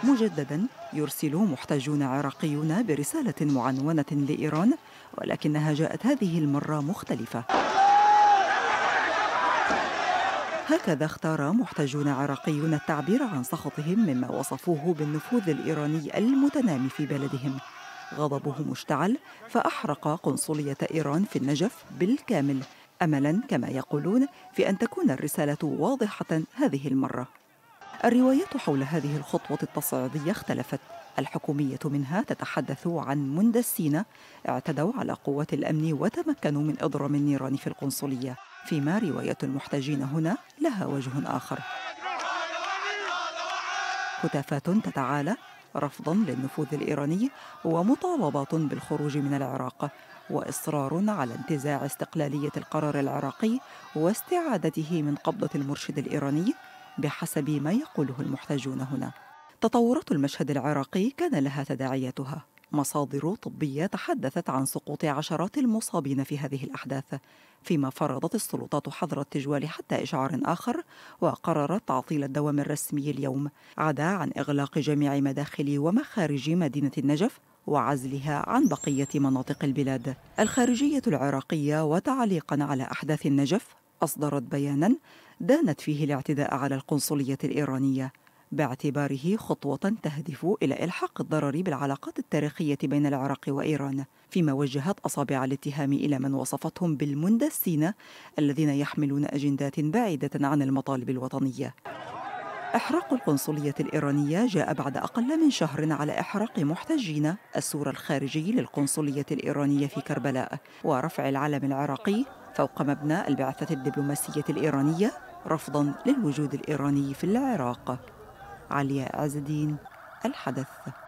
مجدداً يرسل محتجون عراقيون برسالة معنونة لإيران، ولكنها جاءت هذه المرة مختلفة. هكذا اختار محتجون عراقيون التعبير عن سخطهم مما وصفوه بالنفوذ الإيراني المتنامي في بلدهم. غضبهم اشتعل فأحرق قنصلية إيران في النجف بالكامل، أملاً كما يقولون في أن تكون الرسالة واضحة هذه المرة. الروايات حول هذه الخطوة التصعيدية اختلفت. الحكومية منها تتحدث عن مندسين اعتدوا على قوات الأمن وتمكنوا من إضرام النيران في القنصلية، فيما رواية المحتجين هنا لها وجه آخر. هتافات تتعالى، رفضاً للنفوذ الإيراني ومطالبات بالخروج من العراق، وإصرار على انتزاع استقلالية القرار العراقي واستعادته من قبضة المرشد الإيراني بحسب ما يقوله المحتجون هنا. تطورات المشهد العراقي كان لها تداعياتها. مصادر طبية تحدثت عن سقوط عشرات المصابين في هذه الأحداث، فيما فرضت السلطات حظر التجوال حتى إشعار آخر، وقررت تعطيل الدوام الرسمي اليوم، عدا عن إغلاق جميع مداخل ومخارج مدينة النجف وعزلها عن بقية مناطق البلاد. الخارجية العراقية وتعليقاً على أحداث النجف أصدرت بياناً دانت فيه الاعتداء على القنصلية الإيرانية باعتباره خطوة تهدف إلى إلحاق الضرر بالعلاقات التاريخية بين العراق وإيران، فيما وجهت أصابع الاتهام إلى من وصفتهم بالمندسين الذين يحملون أجندات بعيدة عن المطالب الوطنية. إحراق القنصلية الإيرانية جاء بعد أقل من شهر على إحراق محتجين السور الخارجي للقنصلية الإيرانية في كربلاء، ورفع العلم العراقي فوق مبنى البعثة الدبلوماسية الإيرانية رفضاً للوجود الإيراني في العراق. علياء عز الدين، الحدث.